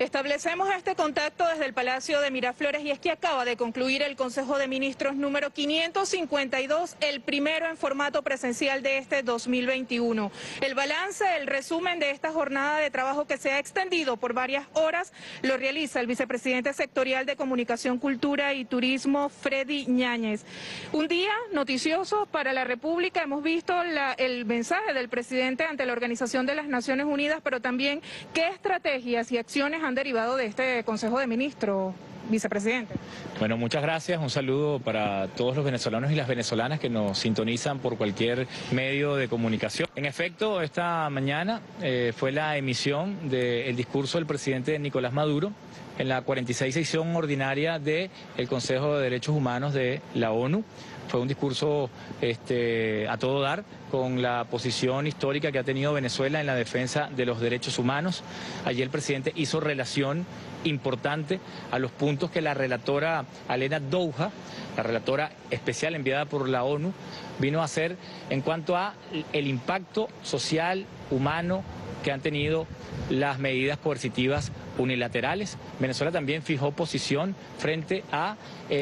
Establecemos este contacto desde el Palacio de Miraflores y es que acaba de concluir el Consejo de Ministros número 552, el primero en formato presencial de este 2021. El balance, el resumen de esta jornada de trabajo que se ha extendido por varias horas, lo realiza el vicepresidente sectorial de Comunicación, Cultura y Turismo, Freddy Ñáñez. Un día noticioso para la República. Hemos visto el mensaje del presidente ante la Organización de las Naciones Unidas, pero también qué estrategias y acciones han derivado de este Consejo de Ministros, vicepresidente. Bueno, muchas gracias. Un saludo para todos los venezolanos y las venezolanas que nos sintonizan por cualquier medio de comunicación. En efecto, esta mañana fue la emisión del discurso del presidente Nicolás Maduro en la 46 sesión ordinaria del Consejo de Derechos Humanos de la ONU. Fue un discurso a todo dar, con la posición histórica que ha tenido Venezuela en la defensa de los derechos humanos. Allí el presidente hizo relación importante a los puntos que la relatora Alena Douha, la relatora especial enviada por la ONU, vino a hacer en cuanto a el impacto social, humano, que han tenido las medidas coercitivas unilaterales. Venezuela también fijó posición frente a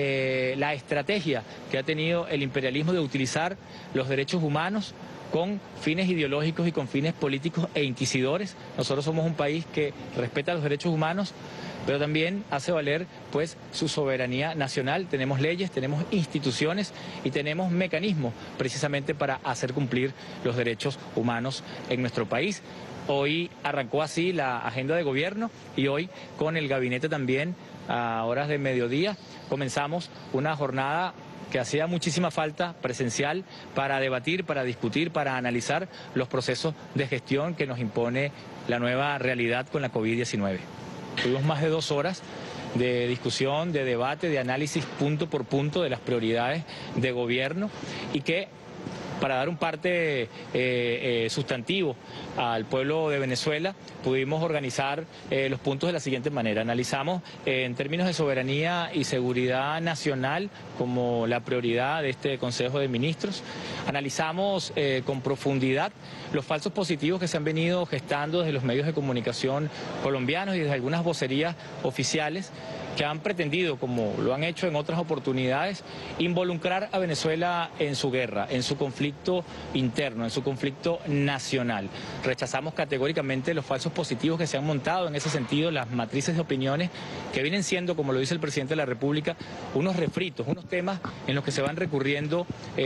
la estrategia que ha tenido el imperialismo de utilizar los derechos humanos con fines ideológicos y con fines políticos e inquisidores. Nosotros somos un país que respeta los derechos humanos, pero también hace valer pues su soberanía nacional. Tenemos leyes, tenemos instituciones y tenemos mecanismos precisamente para hacer cumplir los derechos humanos en nuestro país. Hoy arrancó así la agenda de gobierno y hoy con el gabinete también a horas de mediodía comenzamos una jornada que hacía muchísima falta presencial para debatir, para discutir, para analizar los procesos de gestión que nos impone la nueva realidad con la COVID-19. Tuvimos más de 2 horas de discusión, de debate, de análisis punto por punto de las prioridades de gobierno y que, para dar un parte sustantivo al pueblo de Venezuela, pudimos organizar los puntos de la siguiente manera. Analizamos en términos de soberanía y seguridad nacional como la prioridad de este Consejo de Ministros. Analizamos con profundidad los falsos positivos que se han venido gestando desde los medios de comunicación colombianos y desde algunas vocerías oficiales que han pretendido, como lo han hecho en otras oportunidades, involucrar a Venezuela en su guerra, en su conflicto interno, en su conflicto nacional. Rechazamos categóricamente los falsos positivos que se han montado en ese sentido, las matrices de opiniones que vienen siendo, como lo dice el presidente de la República, unos refritos, unos temas en los que se van recurriendo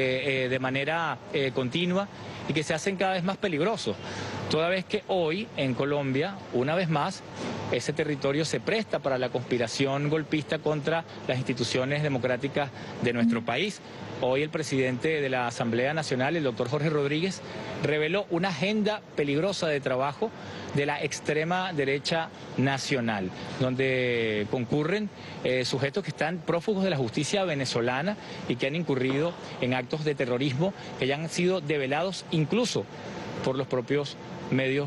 de manera continua y que se hacen cada vez más peligrosos, toda vez que hoy en Colombia, una vez más, ese territorio se presta para la conspiración golpista contra las instituciones democráticas de nuestro país. Hoy el presidente de la Asamblea Nacional, el doctor Jorge Rodríguez, reveló una agenda peligrosa de trabajo de la extrema derecha nacional, donde concurren sujetos que están prófugos de la justicia venezolana y que han incurrido en actos de terrorismo que ya han sido develados incluso por los propios medios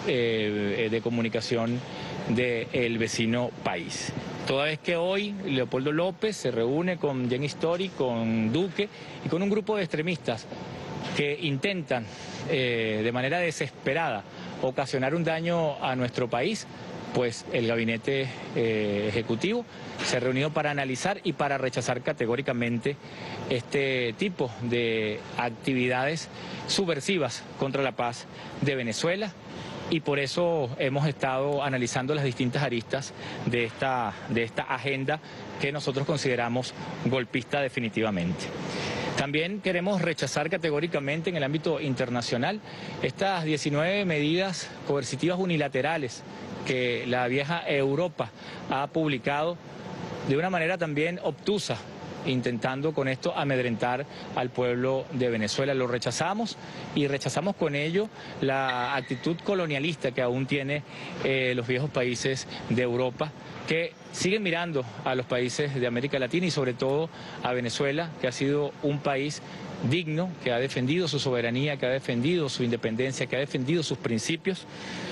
de comunicación del vecino país. Toda vez que hoy Leopoldo López se reúne con Jenny Story, con Duque y con un grupo de extremistas que intentan de manera desesperada ocasionar un daño a nuestro país, pues el gabinete ejecutivo se ha reunido para analizar y para rechazar categóricamente este tipo de actividades subversivas contra la paz de Venezuela. Y por eso hemos estado analizando las distintas aristas de esta agenda que nosotros consideramos golpista definitivamente. También queremos rechazar categóricamente en el ámbito internacional estas 19 medidas coercitivas unilaterales que la vieja Europa ha publicado de una manera también obtusa, intentando con esto amedrentar al pueblo de Venezuela. Lo rechazamos y rechazamos con ello la actitud colonialista que aún tiene los viejos países de Europa, que siguen mirando a los países de América Latina y sobre todo a Venezuela, que ha sido un país digno, que ha defendido su soberanía, que ha defendido su independencia, que ha defendido sus principios,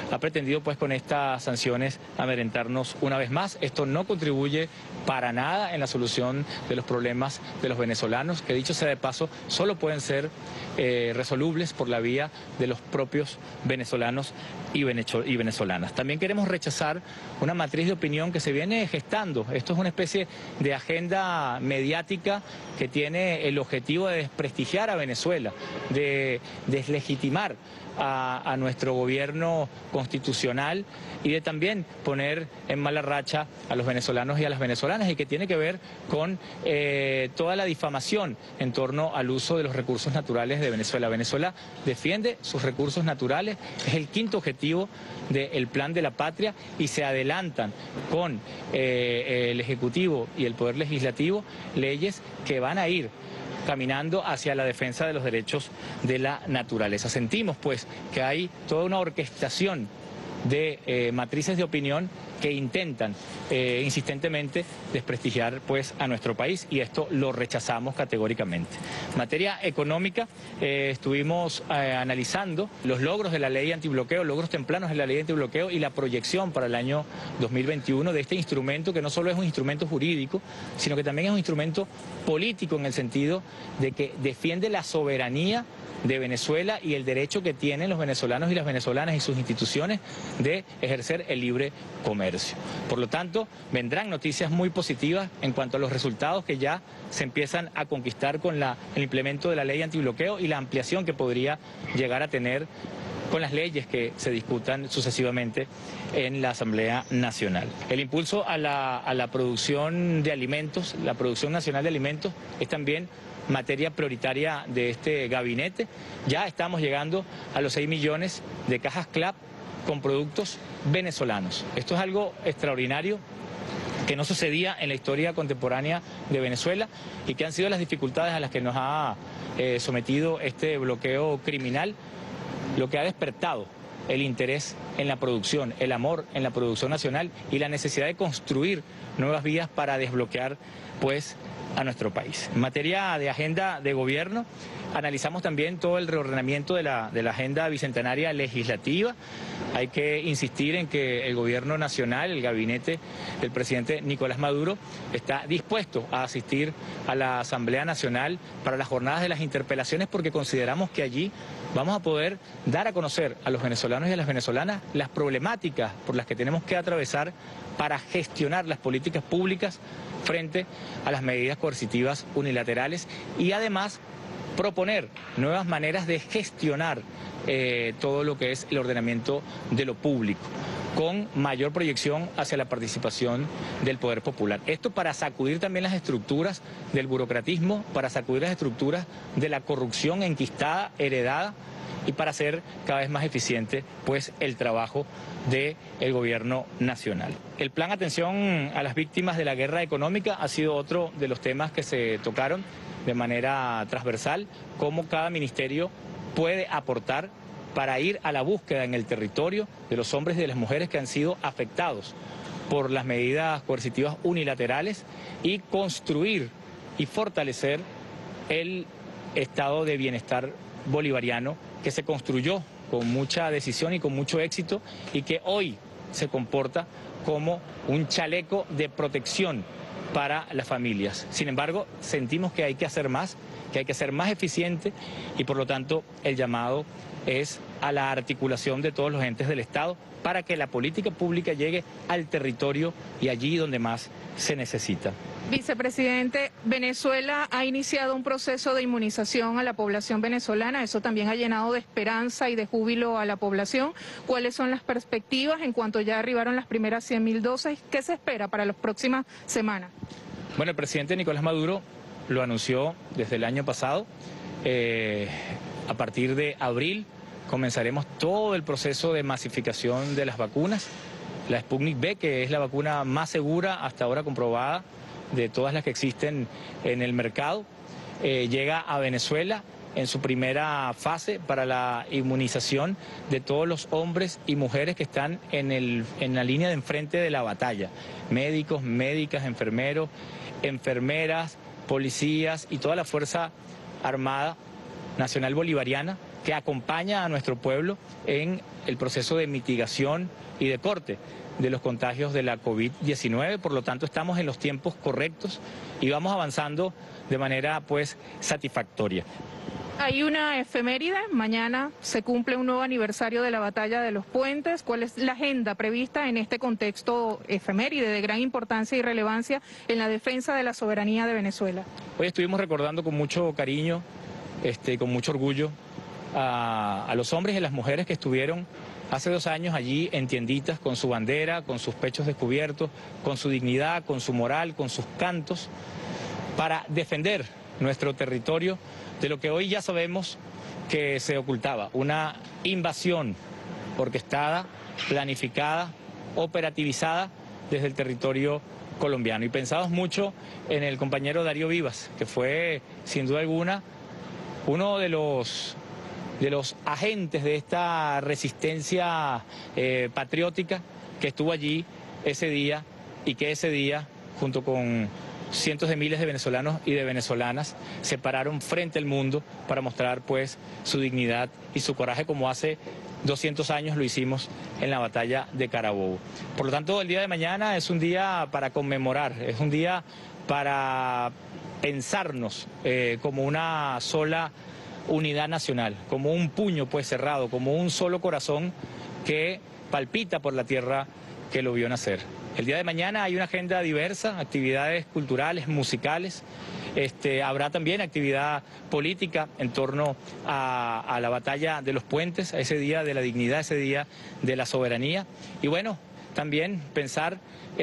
ha pretendido pues con estas sanciones amedrentarnos una vez más. Esto no contribuye para nada en la solución de los problemas de los venezolanos, que dicho sea de paso, solo pueden ser resolubles por la vía de los propios venezolanos y venezolanas. También queremos rechazar una matriz de opinión que se viene gestando. Esto es una especie de agenda mediática que tiene el objetivo de desprestigiar a Venezuela, de deslegitimar a nuestro gobierno constitucional y de también poner en mala racha a los venezolanos y a las venezolanas, y que tiene que ver con toda la difamación en torno al uso de los recursos naturales de Venezuela. Venezuela defiende sus recursos naturales, es el quinto objetivo del Plan de la Patria, y se adelantan con el Ejecutivo y el Poder Legislativo leyes que van a ir caminando hacia la defensa de los derechos de la naturaleza. Sentimos pues que hay toda una orquestación de matrices de opinión que intentan insistentemente desprestigiar pues a nuestro país, y esto lo rechazamos categóricamente. En materia económica, estuvimos analizando los logros de la ley antibloqueo, logros tempranos de la ley antibloqueo y la proyección para el año 2021 de este instrumento, que no solo es un instrumento jurídico, sino que también es un instrumento político, en el sentido de que defiende la soberanía de Venezuela y el derecho que tienen los venezolanos y las venezolanas y sus instituciones de ejercer el libre comercio. Por lo tanto, vendrán noticias muy positivas en cuanto a los resultados que ya se empiezan a conquistar con el implemento de la ley antibloqueo y la ampliación que podría llegar a tener con las leyes que se discutan sucesivamente en la Asamblea Nacional. El impulso a la producción de alimentos, la producción nacional de alimentos, es también materia prioritaria de este gabinete. Ya estamos llegando a los 6 millones de cajas CLAP con productos venezolanos. Esto es algo extraordinario que no sucedía en la historia contemporánea de Venezuela, y que han sido las dificultades a las que nos ha sometido este bloqueo criminal, lo que ha despertado el interés en la producción, el amor en la producción nacional y la necesidad de construir nuevas vías para desbloquear pues a nuestro país. En materia de agenda de gobierno, analizamos también todo el reordenamiento de la agenda bicentenaria legislativa. Hay que insistir en que el gobierno nacional, el gabinete del presidente Nicolás Maduro, está dispuesto a asistir a la Asamblea Nacional para las jornadas de las interpelaciones, porque consideramos que allí vamos a poder dar a conocer a los venezolanos y a las venezolanas las problemáticas por las que tenemos que atravesar para gestionar las políticas públicas frente a las medidas coercitivas unilaterales, y además proponer nuevas maneras de gestionar todo lo que es el ordenamiento de lo público, con mayor proyección hacia la participación del poder popular. Esto para sacudir también las estructuras del burocratismo, para sacudir las estructuras de la corrupción enquistada, heredada, y para hacer cada vez más eficiente pues el trabajo del gobierno nacional. El plan Atención a las Víctimas de la Guerra Económica ha sido otro de los temas que se tocaron de manera transversal, cómo cada ministerio puede aportar para ir a la búsqueda en el territorio de los hombres y de las mujeres que han sido afectados por las medidas coercitivas unilaterales, y construir y fortalecer el estado de bienestar bolivariano que se construyó con mucha decisión y con mucho éxito, y que hoy se comporta como un chaleco de protección para las familias. Sin embargo, sentimos que hay que hacer más, que hay que ser más eficiente, y por lo tanto el llamado es a la articulación de todos los entes del Estado para que la política pública llegue al territorio y allí donde más se necesita. Vicepresidente, Venezuela ha iniciado un proceso de inmunización a la población venezolana. Eso también ha llenado de esperanza y de júbilo a la población. ¿Cuáles son las perspectivas en cuanto ya arribaron las primeras 100.000 dosis? ¿Qué se espera para las próximas semanas? Bueno, el presidente Nicolás Maduro lo anunció desde el año pasado. A partir de abril comenzaremos todo el proceso de masificación de las vacunas. La Sputnik V, que es la vacuna más segura hasta ahora comprobada de todas las que existen en el mercado, llega a Venezuela en su primera fase para la inmunización de todos los hombres y mujeres que están en la línea de enfrente de la batalla. Médicos, médicas, enfermeros, enfermeras, policías y toda la Fuerza Armada Nacional Bolivariana, que acompaña a nuestro pueblo en el proceso de mitigación y de corte de los contagios de la COVID-19. Por lo tanto, estamos en los tiempos correctos y vamos avanzando de manera pues satisfactoria. Hay una efeméride, mañana se cumple un nuevo aniversario de la Batalla de los Puentes. ¿Cuál es la agenda prevista en este contexto efeméride de gran importancia y relevancia en la defensa de la soberanía de Venezuela? Hoy estuvimos recordando con mucho cariño, con mucho orgullo a los hombres y las mujeres que estuvieron hace 2 años allí en tienditas con su bandera, con sus pechos descubiertos, con su dignidad, con su moral, con sus cantos, para defender nuestro territorio de lo que hoy ya sabemos que se ocultaba, una invasión orquestada, planificada, operativizada desde el territorio colombiano. Y pensamos mucho en el compañero Darío Vivas, que fue sin duda alguna uno de los agentes de esta resistencia patriótica que estuvo allí ese día y que ese día, junto con cientos de miles de venezolanos y de venezolanas, se pararon frente al mundo para mostrar pues su dignidad y su coraje, como hace 200 años lo hicimos en la batalla de Carabobo. Por lo tanto, el día de mañana es un día para conmemorar, es un día para pensarnos como una sola unidad nacional, como un puño pues cerrado, como un solo corazón que palpita por la tierra que lo vio nacer. El día de mañana hay una agenda diversa, actividades culturales, musicales, habrá también actividad política en torno a la batalla de los puentes, a ese día de la dignidad, ese día de la soberanía. Y bueno, también pensar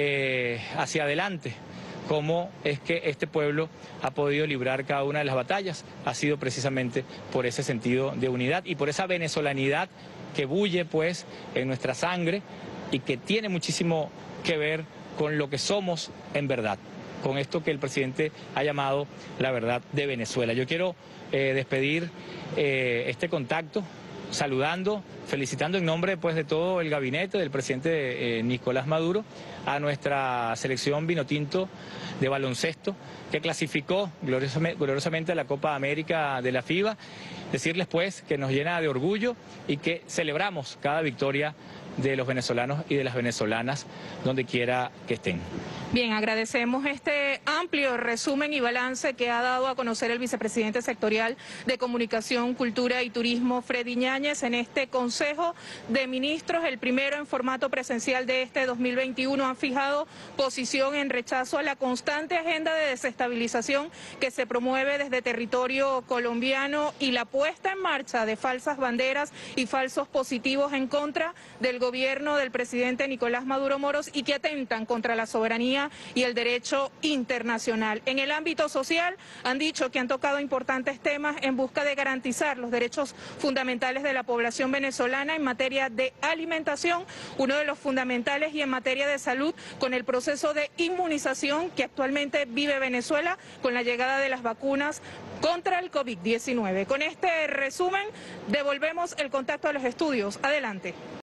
hacia adelante cómo es que este pueblo ha podido librar cada una de las batallas. Ha sido precisamente por ese sentido de unidad y por esa venezolanidad que bulle pues en nuestra sangre y que tiene muchísimo que ver con lo que somos en verdad, con esto que el presidente ha llamado la verdad de Venezuela. Yo quiero despedir este contacto saludando, felicitando en nombre pues de todo el gabinete del presidente Nicolás Maduro a nuestra selección vinotinto de baloncesto que clasificó gloriosamente a la Copa América de la FIBA. Decirles pues que nos llena de orgullo y que celebramos cada victoria de los venezolanos y de las venezolanas donde quiera que estén. Bien, agradecemos este amplio resumen y balance que ha dado a conocer el vicepresidente sectorial de Comunicación, Cultura y Turismo, Freddy Yáñez, en este Consejo de Ministros, el primero en formato presencial de este 2021. Han fijado posición en rechazo a la constante agenda de desestabilización que se promueve desde territorio colombiano y la puesta en marcha de falsas banderas y falsos positivos en contra del gobierno del presidente Nicolás Maduro Moros y que atentan contra la soberanía y el derecho internacional. En el ámbito social han dicho que han tocado importantes temas en busca de garantizar los derechos fundamentales de la población venezolana en materia de alimentación, uno de los fundamentales, y en materia de salud con el proceso de inmunización que actualmente vive Venezuela con la llegada de las vacunas contra el COVID-19. Con este resumen devolvemos el contacto a los estudios. Adelante.